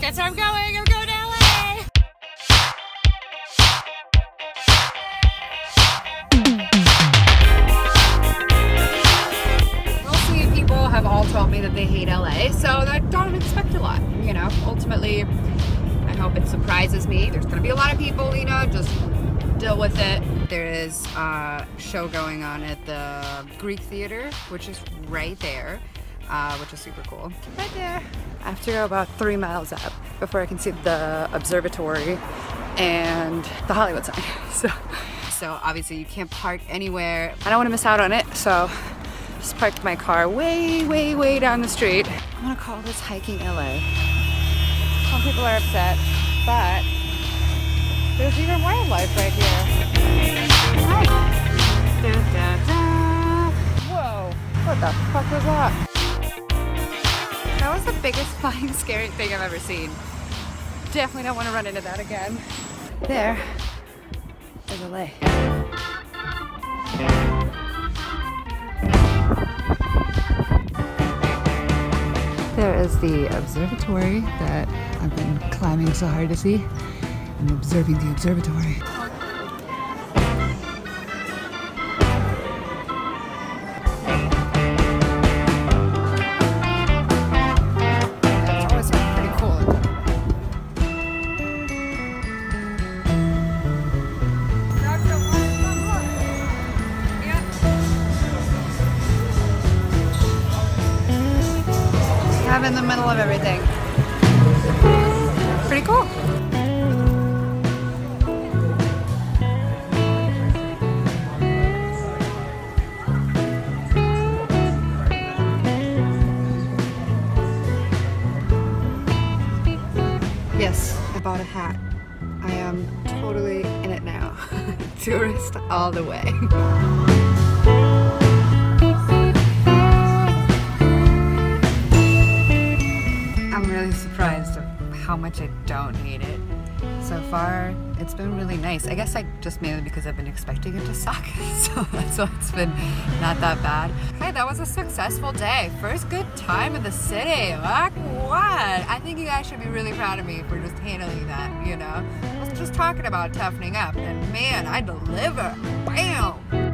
That's where I'm going. I'm going to LA. Mostly people have all told me that they hate LA, so I don't expect a lot, you know. Ultimately, I hope it surprises me. There's gonna be a lot of people, you know, just deal with it. There is a show going on at the Greek Theater, which is right there, which is super cool. Right there. I have to go about 3 miles up before I can see the observatory and the Hollywood sign. So obviously you can't park anywhere. I don't want to miss out on it, so just parked my car way down the street. I'm gonna call this hiking LA. Some people are upset, but there's even wildlife right here. Hi. Da, da, da. Whoa, what the fuck was that? That was the biggest flying scary thing I've ever seen. Definitely don't want to run into that again. There is LA. There is the observatory that I've been climbing so hard to see. I'm observing the observatory. It's always pretty cool. I'm in the middle of everything. Pretty cool. Yes, I bought a hat. I am totally in it now. Tourist all the way. I'm really surprised of how much I don't hate it. So far, it's been really nice. I guess mainly because I've been expecting it to suck, so that's why it's been not that bad. Hey, that was a successful day. First good time in the city. Like what? I think you guys should be really proud of me for just handling that, you know? I was just talking about toughening up, and man, I deliver. Bam!